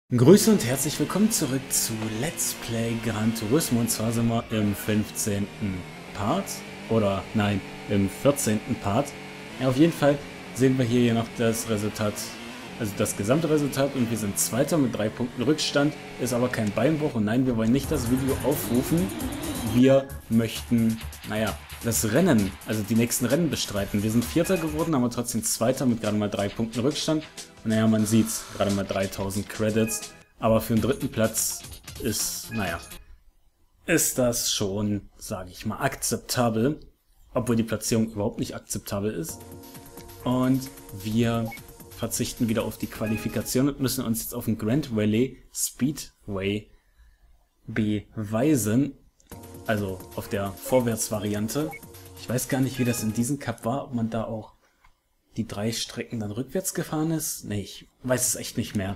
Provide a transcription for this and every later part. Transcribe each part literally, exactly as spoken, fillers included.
Grüße und herzlich willkommen zurück zu Let's Play Gran Turismo, und zwar sind wir im fünfzehnten Part, oder nein, im vierzehnten Part. Ja, auf jeden Fall sehen wir hier noch das Resultat, also das gesamte Resultat, und wir sind Zweiter mit drei Punkten Rückstand, ist aber kein Beinbruch, und nein, wir wollen nicht das Video aufrufen, wir möchten, naja, das Rennen, also die nächsten Rennen bestreiten. Wir sind Vierter geworden, aber trotzdem Zweiter mit gerade mal drei Punkten Rückstand. Und naja, man sieht's, gerade mal dreitausend Credits. Aber für den dritten Platz ist, naja, ist das schon, sage ich mal, akzeptabel. Obwohl die Platzierung überhaupt nicht akzeptabel ist. Und wir verzichten wieder auf die Qualifikation und müssen uns jetzt auf den Grand Valley Speedway beweisen. Also auf der Vorwärtsvariante. Ich weiß gar nicht, wie das in diesem Cup war, ob man da auch die drei Strecken dann rückwärts gefahren ist. Nee, ich weiß es echt nicht mehr.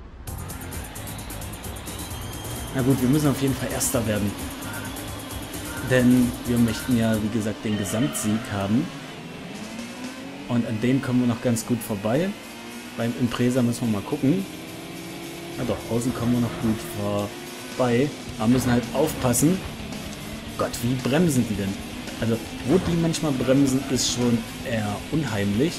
Na gut, wir müssen auf jeden Fall Erster werden. Denn wir möchten ja, wie gesagt, den Gesamtsieg haben. Und an dem kommen wir noch ganz gut vorbei. Beim Impresa müssen wir mal gucken. Na doch, außen kommen wir noch gut vorbei. Aber müssen halt aufpassen. Gott, wie bremsen die denn? Also, wo die manchmal bremsen, ist schon eher unheimlich.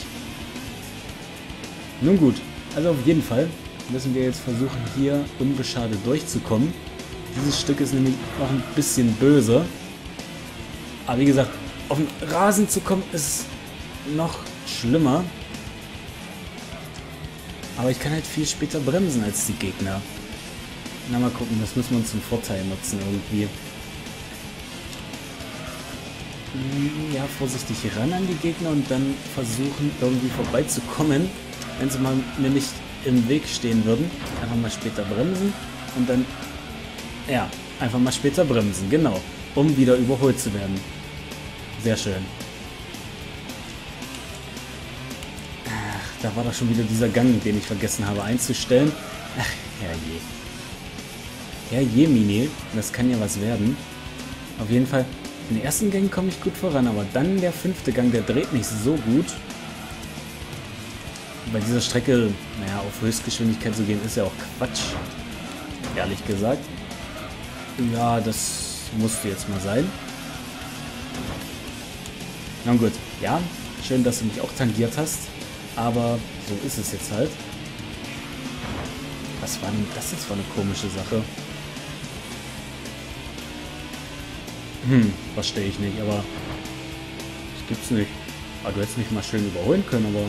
Nun gut, also auf jeden Fall müssen wir jetzt versuchen, hier unbeschadet durchzukommen. Dieses Stück ist nämlich noch ein bisschen böse. Aber wie gesagt, auf den Rasen zu kommen, ist noch schlimmer. Aber ich kann halt viel später bremsen als die Gegner. Na, mal gucken, das müssen wir uns zum Vorteil nutzen irgendwie. Ja, vorsichtig ran an die Gegner und dann versuchen, irgendwie vorbeizukommen, wenn sie mal mir nicht im Weg stehen würden. Einfach mal später bremsen und dann, ja, einfach mal später bremsen, genau, um wieder überholt zu werden. Sehr schön. Ach, da war doch schon wieder dieser Gang, den ich vergessen habe einzustellen. Ach, herrje. Herrje, Mini, das kann ja was werden. Auf jeden Fall. In den ersten Gang komme ich gut voran, aber dann der fünfte Gang, der dreht nicht so gut. Bei dieser Strecke, naja, auf Höchstgeschwindigkeit zu gehen, ist ja auch Quatsch. Ehrlich gesagt. Ja, das musste jetzt mal sein. Na gut, ja, schön, dass du mich auch tangiert hast, aber so ist es jetzt halt. Was war denn das jetzt für eine komische Sache? Hm, verstehe ich nicht, aber das gibt's nicht. Aber du hättest mich mal schön überholen können, aber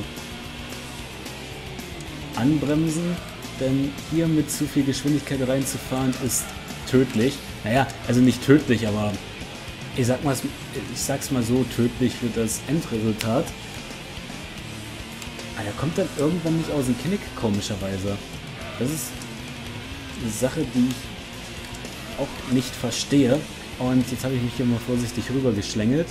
anbremsen, denn hier mit zu viel Geschwindigkeit reinzufahren ist tödlich. Naja, also nicht tödlich, aber ich sag mal, ich sag's mal so, tödlich für das Endresultat. Aber der kommt dann irgendwann nicht aus dem Knick, komischerweise. Das ist eine Sache, die ich auch nicht verstehe. Und jetzt habe ich mich hier mal vorsichtig rüber geschlängelt.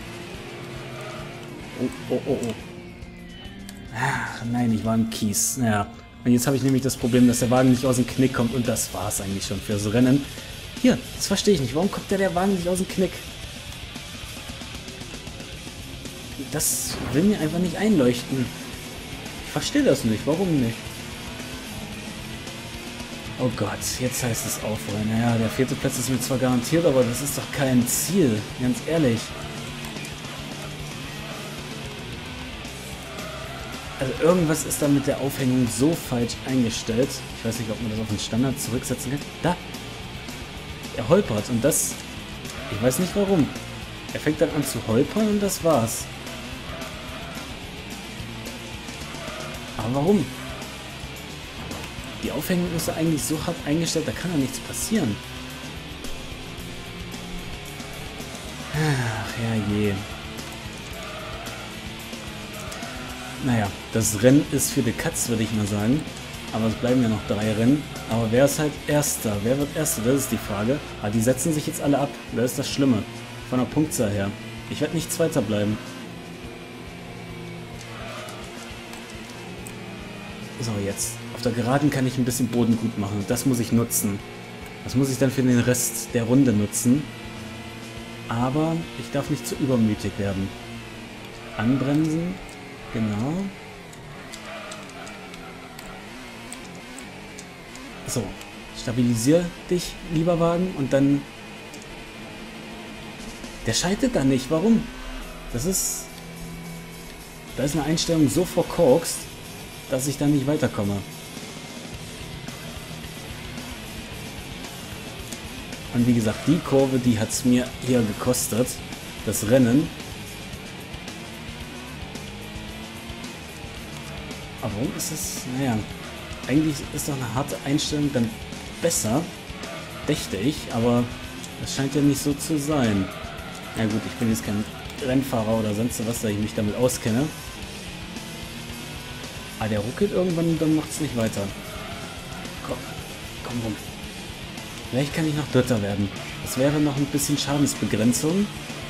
Oh, oh, oh, oh. Ach, nein, ich war im Kies. Naja, und jetzt habe ich nämlich das Problem, dass der Wagen nicht aus dem Knick kommt. Und das war es eigentlich schon fürs Rennen. Hier, das verstehe ich nicht. Warum kommt der, der Wagen nicht aus dem Knick? Das will mir einfach nicht einleuchten. Ich verstehe das nicht. Warum nicht? Oh Gott, jetzt heißt es aufholen. Naja, der vierte Platz ist mir zwar garantiert, aber das ist doch kein Ziel. Ganz ehrlich. Also irgendwas ist da mit der Aufhängung so falsch eingestellt. Ich weiß nicht, ob man das auf den Standard zurücksetzen kann. Da! Er holpert und das... Ich weiß nicht warum. Er fängt dann an zu holpern und das war's. Aber warum? Die Aufhängung ist ja eigentlich so hart eingestellt, da kann ja nichts passieren. Ach, herrje. Naja, das Rennen ist für die Katz, würde ich mal sagen. Aber es bleiben ja noch drei Rennen. Aber wer ist halt Erster? Wer wird Erster? Das ist die Frage. Aber die setzen sich jetzt alle ab. Das ist das Schlimme. Von der Punktzahl her. Ich werde nicht Zweiter bleiben. So, jetzt. Auf der Geraden kann ich ein bisschen Boden gut machen. Das muss ich nutzen. Das muss ich dann für den Rest der Runde nutzen. Aber ich darf nicht zu übermütig werden. Anbremsen. Genau. So, stabilisier dich, lieber Wagen, und dann... Der schaltet da nicht, warum? Das ist... Da ist eine Einstellung so verkorkst, dass ich da nicht weiterkomme. Und wie gesagt, die Kurve, die hat es mir hier gekostet. Das Rennen. Aber warum ist es... Naja, eigentlich ist doch eine harte Einstellung dann besser, dächte ich, aber das scheint ja nicht so zu sein. Na gut, ich bin jetzt kein Rennfahrer oder sonst was, da ich mich damit auskenne. Ah, der ruckelt irgendwann, dann macht es nicht weiter. Komm, komm rum. Vielleicht kann ich noch Dritter werden. Das wäre noch ein bisschen Schadensbegrenzung.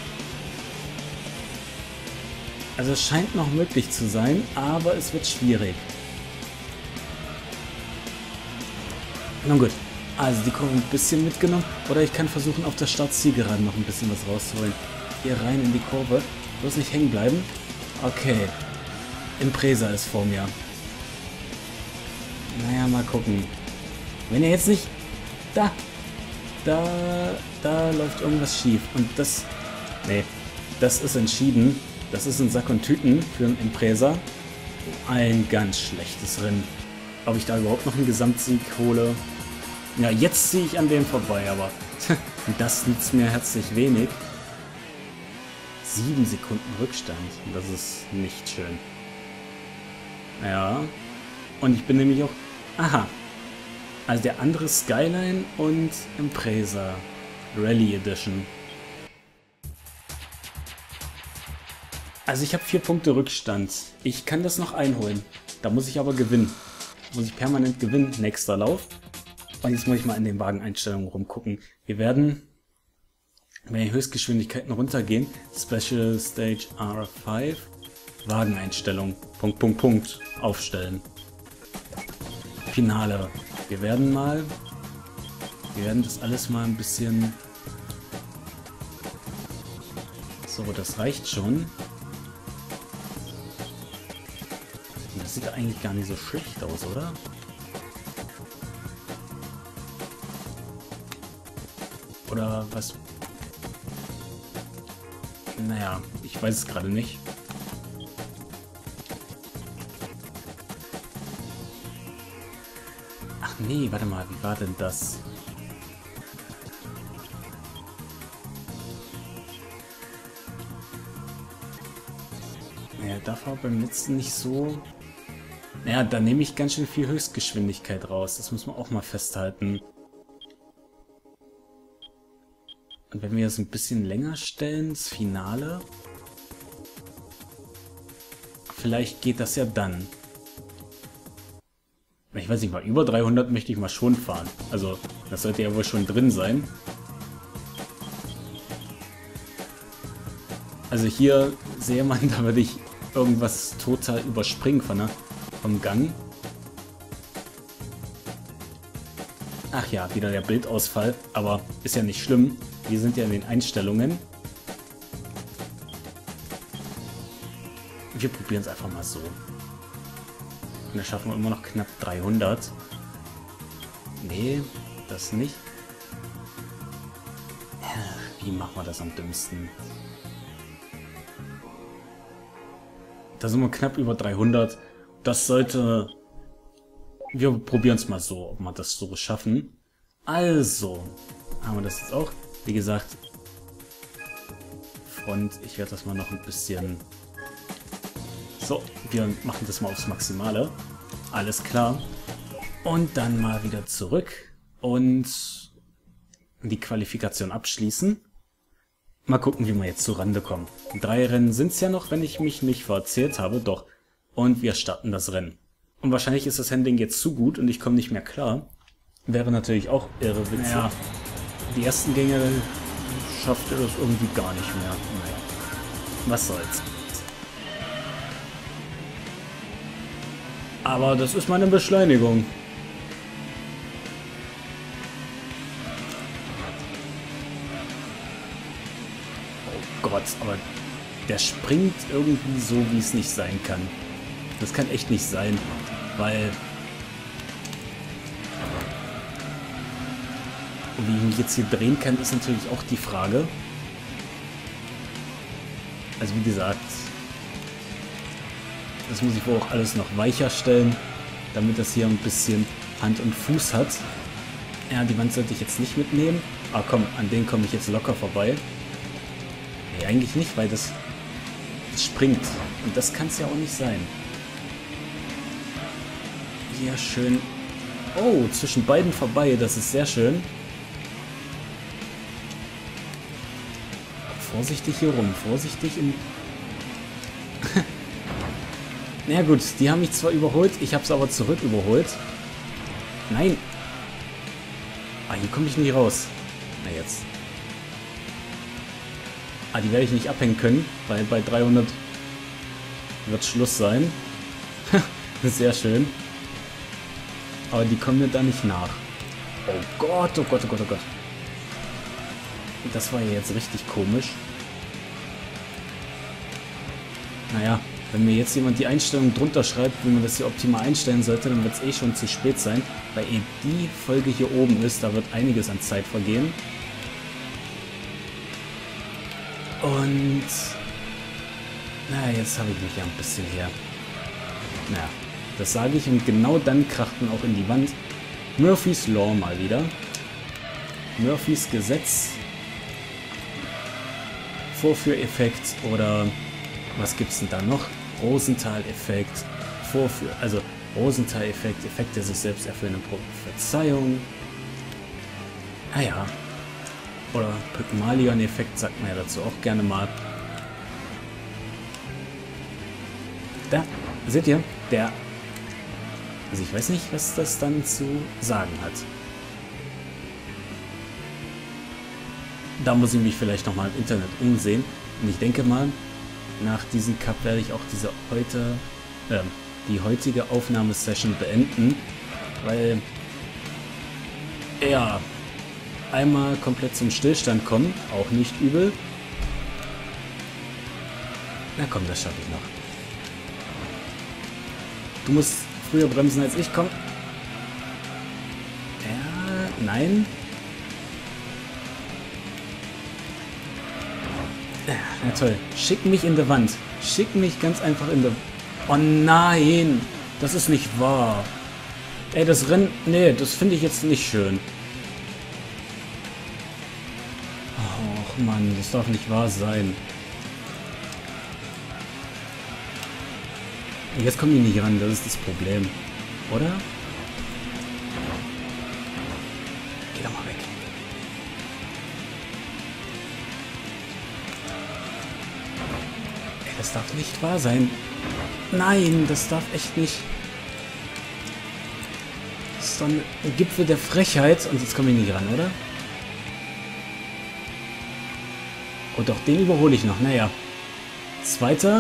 Also es scheint noch möglich zu sein, aber es wird schwierig. Nun gut, also die Kurve ein bisschen mitgenommen. Oder ich kann versuchen, auf der Startzielgeraden noch ein bisschen was rauszuholen. Hier rein in die Kurve. Bloß nicht hängen bleiben. Okay. Impreza ist vor mir. Naja, mal gucken. Wenn er jetzt nicht... Da! Da... Da läuft irgendwas schief. Und das... Nee. Das ist entschieden. Das ist ein Sack und Tüten für einen Impreza. Ein ganz schlechtes Rennen. Ob ich da überhaupt noch einen Gesamtsieg hole? Ja, jetzt ziehe ich an dem vorbei, aber das nützt mir herzlich wenig. Sieben Sekunden Rückstand. Das ist nicht schön. Ja. Und ich bin nämlich auch... Aha. Also der andere Skyline und Impreza. Rally Edition. Also ich habe vier Punkte Rückstand. Ich kann das noch einholen. Da muss ich aber gewinnen. Muss ich permanent gewinnen. Nächster Lauf. Und jetzt muss ich mal in den Wageneinstellungen rumgucken. Wir werden, wenn die Höchstgeschwindigkeiten runtergehen, Special Stage R fünf, Wageneinstellung, Punkt, Punkt, Punkt, aufstellen. Finale. Wir werden mal, wir werden das alles mal ein bisschen, so, das reicht schon. Und das sieht eigentlich gar nicht so schlecht aus, oder? Oder was? Naja, ich weiß es gerade nicht. Ach nee, warte mal, wie war denn das? Naja, das war beim letzten nicht so... Naja, da nehme ich ganz schön viel Höchstgeschwindigkeit raus. Das muss man auch mal festhalten. Und wenn wir das ein bisschen länger stellen, das Finale, vielleicht geht das ja dann. Ich weiß nicht mal, über dreihundert möchte ich mal schon fahren. Also, das sollte ja wohl schon drin sein. Also hier sehe man, da würde ich irgendwas total überspringen von der, vom Gang. Ach ja, wieder der Bildausfall, aber ist ja nicht schlimm. Wir sind ja in den Einstellungen. Wir probieren es einfach mal so. Und da schaffen wir immer noch knapp dreihundert. Nee, das nicht. Wie machen wir das am dümmsten? Da sind wir knapp über dreihundert. Das sollte... Wir probieren es mal so, ob wir das so schaffen. Also, haben wir das jetzt auch. Wie gesagt, Front, ich werde das mal noch ein bisschen... So, wir machen das mal aufs Maximale. Alles klar. Und dann mal wieder zurück und die Qualifikation abschließen. Mal gucken, wie wir jetzt zur Rande kommen. Drei Rennen sind es ja noch, wenn ich mich nicht verzählt habe. Doch. Und wir starten das Rennen. Und wahrscheinlich ist das Handling jetzt zu gut und ich komme nicht mehr klar. Wäre natürlich auch irre witzig. Ja. Die ersten Gänge schaffte das irgendwie gar nicht mehr. Naja, was soll's. Aber das ist meine Beschleunigung. Oh Gott, aber der springt irgendwie so, wie es nicht sein kann. Das kann echt nicht sein, weil... Und wie ich mich jetzt hier drehen kann, ist natürlich auch die Frage. Also wie gesagt, das muss ich wohl auch alles noch weicher stellen, damit das hier ein bisschen Hand und Fuß hat. Ja, die Wand sollte ich jetzt nicht mitnehmen. Ah komm, an den komme ich jetzt locker vorbei. Nee, eigentlich nicht, weil das, das springt. Und das kann es ja auch nicht sein. Hier schön. Oh, zwischen beiden vorbei, das ist sehr schön. Vorsichtig hier rum, vorsichtig im... Na ja, gut, die haben mich zwar überholt, ich habe es aber zurück überholt. Nein. Ah, hier komme ich nicht raus. Na jetzt. Ah, die werde ich nicht abhängen können, weil bei dreihundert wird Schluss sein. Sehr schön. Aber die kommen mir da nicht nach. Oh Gott, oh Gott, oh Gott, oh Gott. Das war ja jetzt richtig komisch. Naja, wenn mir jetzt jemand die Einstellung drunter schreibt, wie man das hier optimal einstellen sollte, dann wird es eh schon zu spät sein. Weil eh die Folge hier oben ist, da wird einiges an Zeit vergehen. Und... Na, jetzt habe ich mich ja ein bisschen her. Naja, das sage ich und genau dann krachten auch in die Wand. Murphy's Law mal wieder. Murphys Gesetz. Vorführeffekt oder was gibt's denn da noch? Rosenthal-Effekt, Vorführ, also Rosenthal-Effekt, Effekt der sich selbst erfüllenden Prophezeiung. Naja. Oder Pygmalion-Effekt sagt man ja dazu auch gerne mal. Da, seht ihr, der, also ich weiß nicht, was das dann zu sagen hat. Da muss ich mich vielleicht nochmal im Internet umsehen. Und ich denke mal, nach diesem Cup werde ich auch diese heute, äh, die heutige Aufnahmesession beenden. Weil, ja, einmal komplett zum Stillstand kommen, auch nicht übel. Na komm, das schaffe ich noch. Du musst früher bremsen als ich, komm. Ja, nein. Na toll. Schick mich in die Wand. Schick mich ganz einfach in die... Oh nein! Das ist nicht wahr. Ey, das Rennen... Nee, das finde ich jetzt nicht schön. Och Mann, das darf nicht wahr sein. Und jetzt kommen die nicht ran, das ist das Problem. Oder? Geh doch mal weg. Das darf nicht wahr sein. Nein, das darf echt nicht. Das ist doch ein Gipfel der Frechheit. Und jetzt komme ich nicht ran, oder? Und doch, den überhole ich noch. Naja. Zweiter.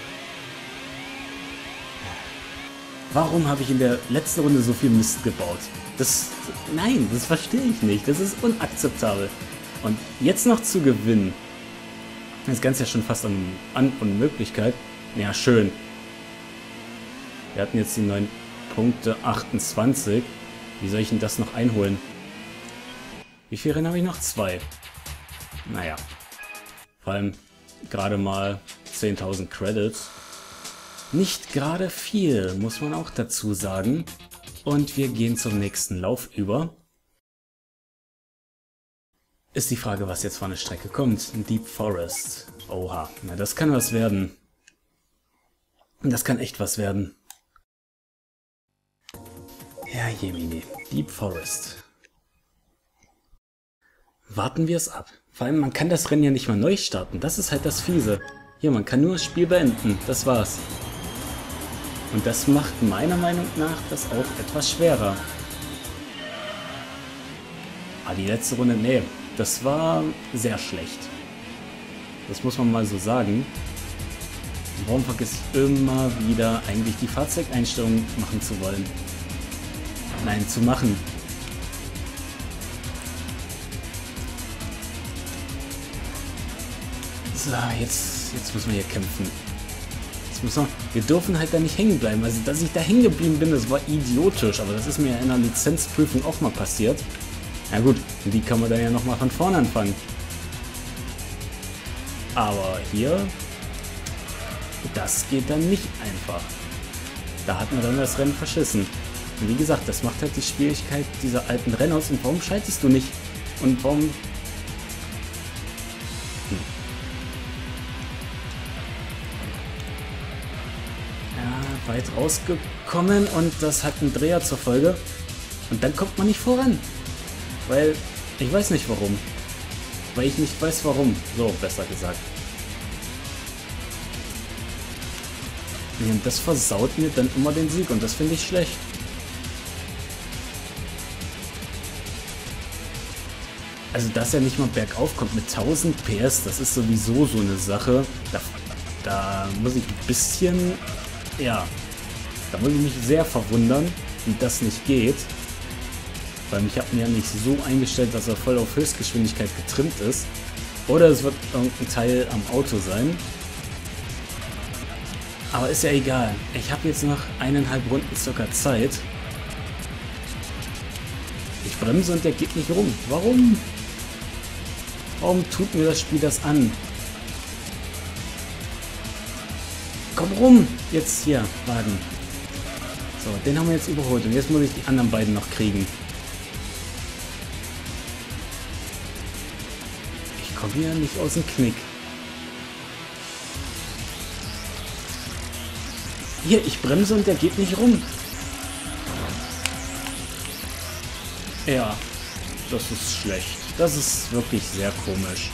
Warum habe ich in der letzten Runde so viel Mist gebaut? Das... Nein, das verstehe ich nicht. Das ist unakzeptabel. Und jetzt noch zu gewinnen. Das Ganze ja schon fast an, an Unmöglichkeit. Ja, schön. Wir hatten jetzt die neun Punkte, achtundzwanzig. Wie soll ich denn das noch einholen? Wie viele Rennen habe ich noch? Zwei. Naja. Vor allem gerade mal zehntausend Credits. Nicht gerade viel, muss man auch dazu sagen. Und wir gehen zum nächsten Lauf über. Ist die Frage, was jetzt von der Strecke kommt. Deep Forest. Oha, na das kann was werden. Das kann echt was werden. Ja, Jemini. Deep Forest. Warten wir es ab. Vor allem, man kann das Rennen ja nicht mal neu starten. Das ist halt das Fiese. Hier, man kann nur das Spiel beenden. Das war's. Und das macht meiner Meinung nach das auch etwas schwerer. Ah, die letzte Runde, nee. Das war sehr schlecht. Das muss man mal so sagen. Warum vergisst immer wieder eigentlich die Fahrzeugeinstellungen machen zu wollen? Nein, zu machen. So, jetzt, jetzt müssen wir hier kämpfen. Jetzt müssen wir, wir dürfen halt da nicht hängen bleiben. Also, dass ich da hängen geblieben bin, das war idiotisch. Aber das ist mir in einer Lizenzprüfung auch mal passiert. Na gut, die kann man dann ja nochmal von vorne anfangen. Aber hier, das geht dann nicht einfach. Da hat man dann das Rennen verschissen. Und wie gesagt, das macht halt die Schwierigkeit dieser alten Rennen aus. Und warum schaltest du nicht? Und warum... Hm. Ja, weit rausgekommen und das hat einen Dreher zur Folge. Und dann kommt man nicht voran. Weil, ich weiß nicht warum. Weil ich nicht weiß warum. So, besser gesagt. Und das versaut mir dann immer den Sieg und das finde ich schlecht. Also, dass er nicht mal bergauf kommt mit tausend P S, das ist sowieso so eine Sache. Da, da muss ich ein bisschen, ja, da muss ich mich sehr verwundern, wie das nicht geht. Weil ich habe mir ja nicht so eingestellt, dass er voll auf Höchstgeschwindigkeit getrimmt ist. Oder es wird irgendein Teil am Auto sein. Aber ist ja egal. Ich habe jetzt noch eineinhalb Runden circa Zeit. Ich bremse und der geht nicht rum. Warum? Warum tut mir das Spiel das an? Komm rum! Jetzt hier, Wagen. So, den haben wir jetzt überholt. Und jetzt muss ich die anderen beiden noch kriegen. Ich komme hier nicht aus dem Knick. Hier, ich bremse und der geht nicht rum. Ja, das ist schlecht. Das ist wirklich sehr komisch.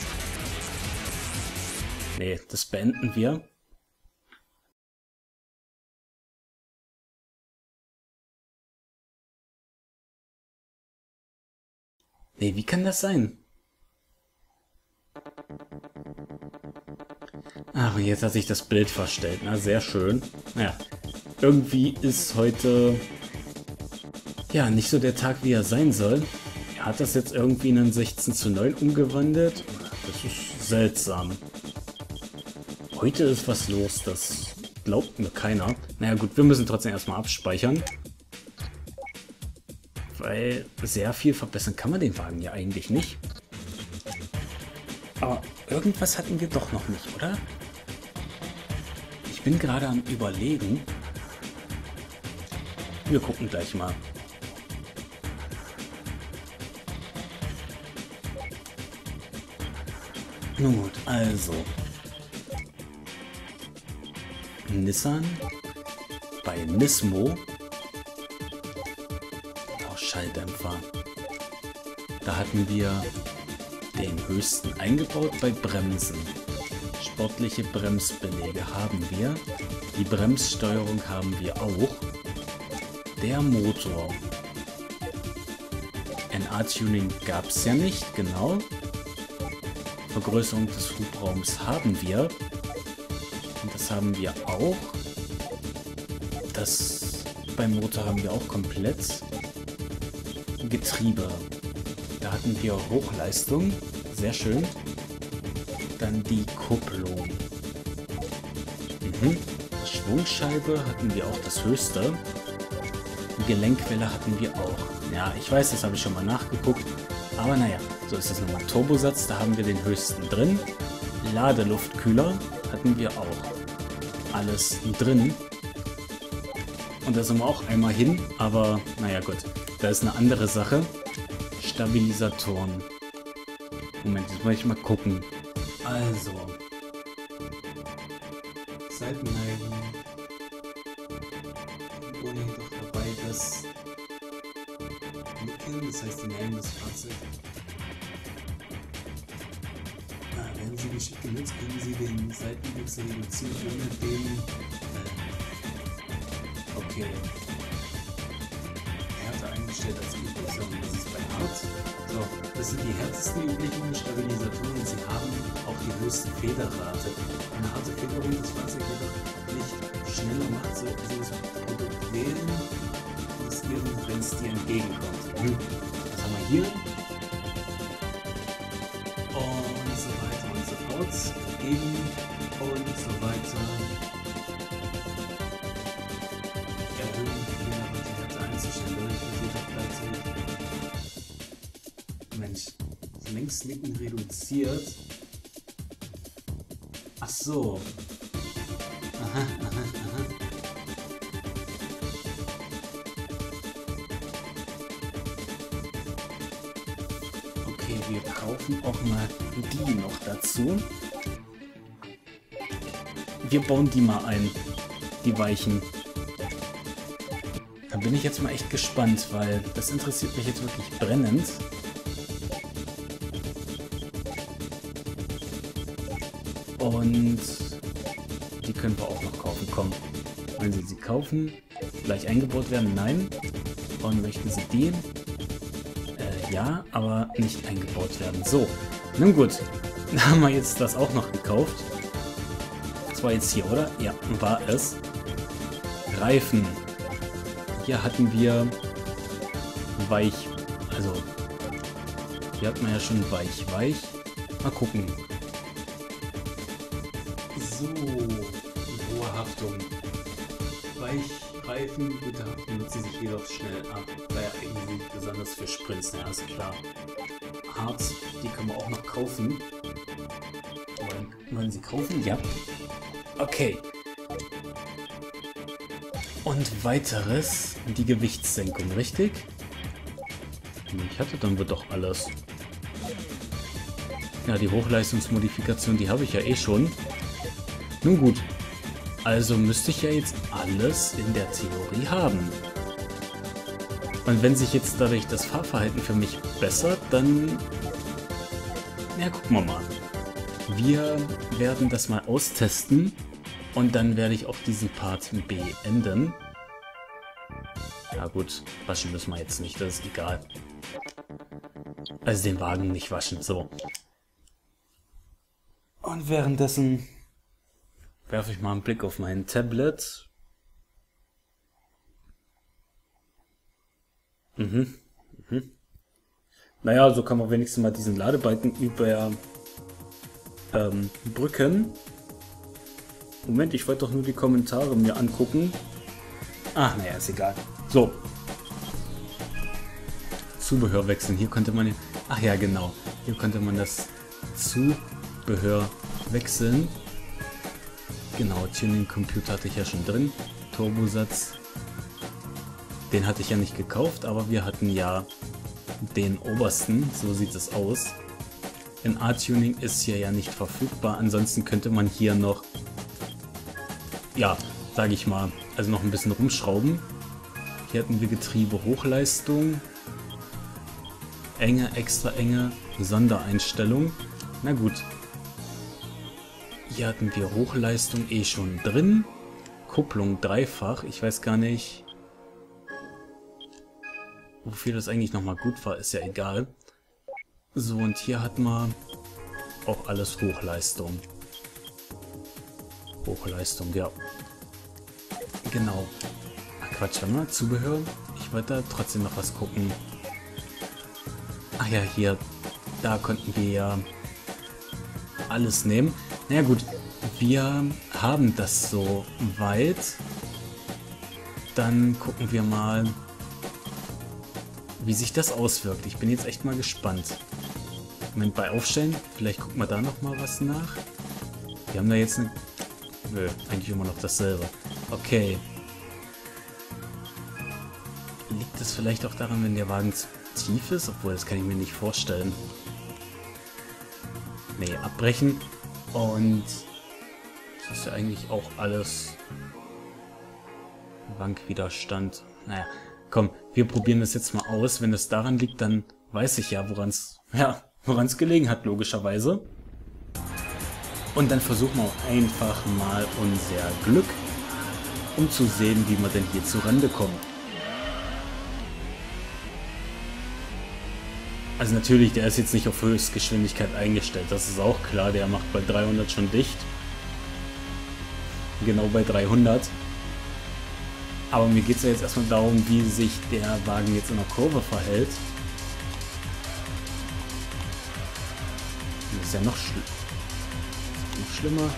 Nee, das beenden wir. Nee, wie kann das sein? Ach, jetzt hat sich das Bild verstellt. Na, sehr schön. Naja, irgendwie ist heute ja nicht so der Tag, wie er sein soll. Er hat das jetzt irgendwie in einen sechzehn zu neun umgewandelt. Das ist seltsam. Heute ist was los, das glaubt mir keiner. Naja gut, wir müssen trotzdem erstmal abspeichern. Weil sehr viel verbessern kann man den Wagen ja eigentlich nicht. Aber irgendwas hatten wir doch noch nicht, oder? Ich bin gerade am Überlegen. Wir gucken gleich mal. Nun gut, also. Nissan. Bei Nismo. Oh, Schalldämpfer. Da hatten wir den höchsten eingebaut bei Bremsen. Sportliche Bremsbeläge haben wir. Die Bremssteuerung haben wir auch. Der Motor. N A-Tuning gab es ja nicht, genau. Vergrößerung des Hubraums haben wir. Und das haben wir auch. Das beim Motor haben wir auch komplett. Getriebe. Da hatten wir Hochleistung. Sehr schön. Dann die Kupplung. Mhm. Schwungscheibe hatten wir auch das höchste. Gelenkwelle hatten wir auch. Ja, ich weiß, das habe ich schon mal nachgeguckt. Aber naja, so ist das nochmal. Turbosatz, da haben wir den höchsten drin. Ladeluftkühler hatten wir auch. Alles drin. Und da sind wir auch einmal hin. Aber naja gut, da ist eine andere Sache. Stabilisatoren. Moment, jetzt muss ich mal gucken. Also. Seitenneigung. Ohne jedoch dabei das Nickel, das heißt die Neigung des Fahrzeugs. Ah, wenn Sie geschickt genutzt, können Sie den Seitenwechsel reduzieren, ohne den... Äh, okay. Härte eingestellt als Übung, das ist bei Hart. So, das sind die härtesten üblichen Stabilisatoren und sie haben auch die höchste Federrate. Eine harte Federung des Fahrzeugs jedoch nicht schneller macht, sollten Sie das Produkt wählen, wenn es dir entgegenkommt. Mhm. Was haben wir hier? Und so weiter und so fort. Gegen und so weiter. Erhöhen die Federrate, Härte einzustellen, dadurch passiert auch gleichzeitig Längsnicken reduziert. Ach so. Aha, aha, aha. Okay, wir kaufen auch mal die noch dazu. Wir bauen die mal ein, die Weichen. Da bin ich jetzt mal echt gespannt, weil das interessiert mich jetzt wirklich brennend. Und die können wir auch noch kaufen. Komm, wenn Sie sie kaufen, gleich eingebaut werden? Nein. Und möchten Sie die? Äh, ja, aber nicht eingebaut werden. So, nun gut. Da haben wir jetzt das auch noch gekauft. Das war jetzt hier, oder? Ja, war es. Reifen. Hier hatten wir weich. Also, hier hat man ja schon weich. Weich. Mal gucken. So, hohe Haftung. Weichreifen, gute Haftung nutzen sich jedoch schnell ab. Daher eignen sich besonders für Sprints, ja, ist klar. Harz, die können wir auch noch kaufen. Wollen, wollen Sie kaufen? Ja. Okay. Und weiteres, die Gewichtssenkung, richtig? Ich hatte dann wohl doch alles. Ja, die Hochleistungsmodifikation, die habe ich ja eh schon. Nun gut, also müsste ich ja jetzt alles in der Theorie haben. Und wenn sich jetzt dadurch das Fahrverhalten für mich bessert, dann... Ja, gucken wir mal. Wir werden das mal austesten und dann werde ich auch diesen Part beenden. Ja gut, waschen müssen wir jetzt nicht, das ist egal. Also den Wagen nicht waschen, so. Und währenddessen werfe ich mal einen Blick auf mein Tablet. Mhm. Mhm. Naja, so kann man wenigstens mal diesen Ladebalken über ähm, Brücken. Moment, ich wollte doch nur die Kommentare mir angucken. Ach, naja, ist egal. So. Zubehör wechseln. Hier konnte man... Ach ja, genau. Hier konnte man das Zubehör wechseln. Genau, Tuning-Computer hatte ich ja schon drin. Turbosatz. Den hatte ich ja nicht gekauft, aber wir hatten ja den obersten. So sieht es aus. Ein A-Tuning ist hier ja nicht verfügbar. Ansonsten könnte man hier noch, ja, sage ich mal, also noch ein bisschen rumschrauben. Hier hatten wir Getriebe Hochleistung. Enge, extra enge, Sondereinstellung. Na gut. Hier hatten wir Hochleistung eh schon drin. Kupplung dreifach. Ich weiß gar nicht, wofür das eigentlich nochmal gut war. Ist ja egal. So, und hier hat man auch alles Hochleistung. Hochleistung, ja. Genau. Ach Quatsch, warte mal, Zubehör. Ich wollte da trotzdem noch was gucken. Ach ja, hier. Da konnten wir ja alles nehmen. Na ja, gut, wir haben das so weit. Dann gucken wir mal, wie sich das auswirkt. Ich bin jetzt echt mal gespannt. Moment, bei Aufstellen, vielleicht gucken wir da noch mal was nach. Wir haben da jetzt eine... Nö, eigentlich immer noch dasselbe. Okay. Liegt das vielleicht auch daran, wenn der Wagen zu tief ist? Obwohl, das kann ich mir nicht vorstellen. Nee, abbrechen. Und das ist ja eigentlich auch alles Wankwiderstand. Naja, komm, wir probieren das jetzt mal aus. Wenn es daran liegt, dann weiß ich ja, woran es ja, woran es gelegen hat, logischerweise. Und dann versuchen wir auch einfach mal unser Glück, um zu sehen, wie wir denn hier zu Rande kommen. Also natürlich, der ist jetzt nicht auf Höchstgeschwindigkeit eingestellt, das ist auch klar, der macht bei dreihundert schon dicht. Genau bei dreihundert. Aber mir geht es ja jetzt erstmal darum, wie sich der Wagen jetzt in der Kurve verhält. Das ist ja noch, schli noch schlimmer.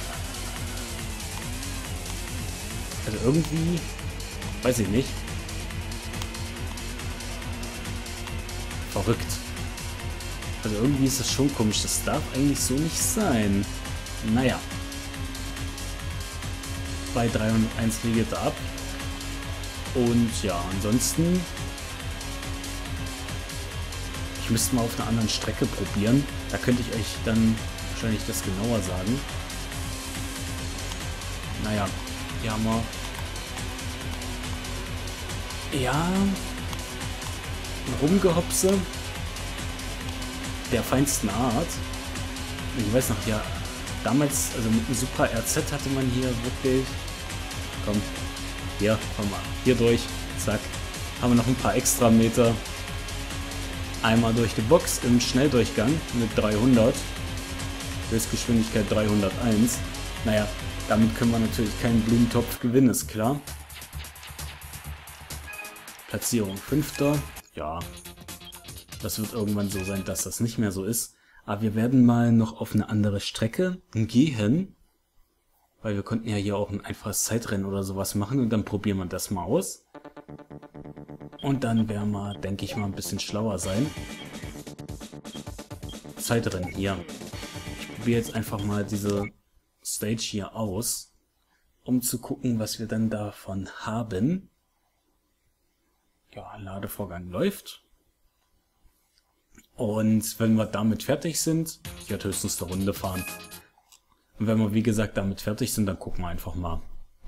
Also irgendwie, weiß ich nicht. Verrückt. Also irgendwie ist das schon komisch. Das darf eigentlich so nicht sein. Naja. Bei dreihunderteins regelt er ab. Und ja, ansonsten... Ich müsste mal auf einer anderen Strecke probieren. Da könnte ich euch dann wahrscheinlich das genauer sagen. Naja, hier haben wir... Ja... Ein Rumgehopse der feinsten Art. Ich weiß noch, ja, damals, also mit dem Super R Z hatte man hier wirklich... Komm, hier, komm mal, hier durch, zack. Haben wir noch ein paar extra Meter. Einmal durch die Box im Schnelldurchgang mit dreihundert. Höchstgeschwindigkeit dreihunderteins. Naja, damit können wir natürlich keinen Blumentopf gewinnen, ist klar. Platzierung fünfter. Ja, das wird irgendwann so sein, dass das nicht mehr so ist. Aber wir werden mal noch auf eine andere Strecke gehen. Weil wir konnten ja hier auch ein einfaches Zeitrennen oder sowas machen. Und dann probieren wir das mal aus. Und dann werden wir, denke ich mal, ein bisschen schlauer sein. Zeitrennen hier. Ich probiere jetzt einfach mal diese Stage hier aus. Um zu gucken, was wir dann davon haben. Ja, Ladevorgang läuft. Und wenn wir damit fertig sind, ich werde höchstens eine Runde fahren. Und wenn wir, wie gesagt, damit fertig sind, dann gucken wir einfach mal.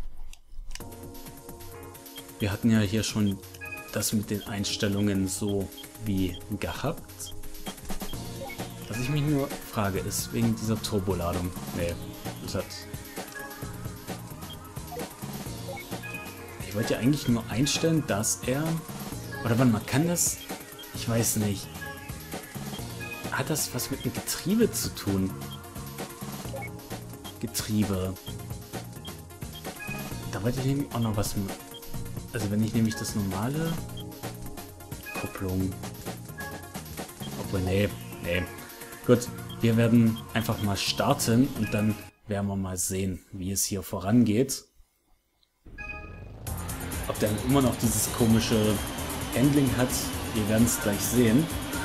Wir hatten ja hier schon das mit den Einstellungen so wie gehabt. Was ich mich nur frage, ist wegen dieser Turboladung. Nee, das hat... Ich wollte ja eigentlich nur einstellen, dass er... Oder wann man kann das... Ich weiß nicht. Hat das was mit dem Getriebe zu tun? Getriebe. Da wollte ich nämlich auch noch was... Also wenn ich nämlich das normale... Kupplung... Obwohl, nee, nee. Gut, wir werden einfach mal starten und dann werden wir mal sehen, wie es hier vorangeht. Ob der immer noch dieses komische Handling hat, wir werden es gleich sehen.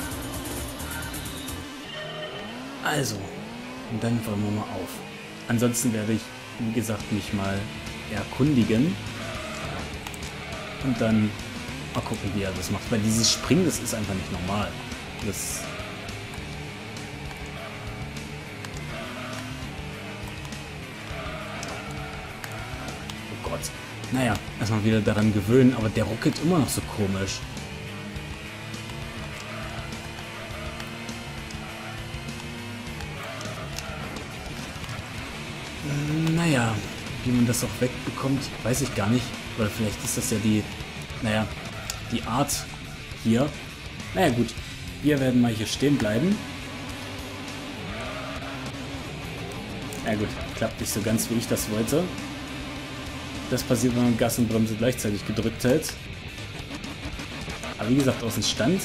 Also, und dann wollen wir mal auf. Ansonsten werde ich, wie gesagt, mich mal erkundigen. Und dann mal gucken, wie er das macht. Weil dieses Springen, das ist einfach nicht normal. Das... Oh Gott. Naja, erstmal wieder daran gewöhnen, aber der ruckelt immer noch so komisch. Naja, wie man das auch wegbekommt, weiß ich gar nicht. Oder vielleicht ist das ja die, naja, die Art hier. Naja gut, wir werden mal hier stehen bleiben. Na gut, klappt nicht so ganz, wie ich das wollte. Das passiert, wenn man Gas und Bremse gleichzeitig gedrückt hält. Aber wie gesagt, aus dem Stand.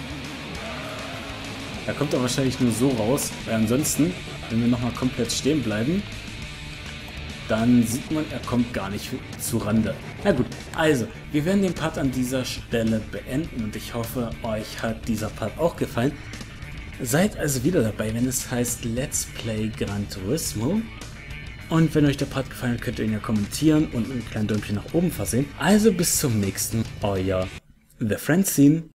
Da kommt er wahrscheinlich nur so raus, weil ansonsten, wenn wir nochmal komplett stehen bleiben, dann sieht man, er kommt gar nicht zu Rande. Na gut, also, wir werden den Part an dieser Stelle beenden und ich hoffe, euch hat dieser Part auch gefallen. Seid also wieder dabei, wenn es heißt Let's Play Gran Turismo. Und wenn euch der Part gefallen hat, könnt ihr ihn ja kommentieren und ein kleines Däumchen nach oben versehen. Also bis zum nächsten, euer The Francine.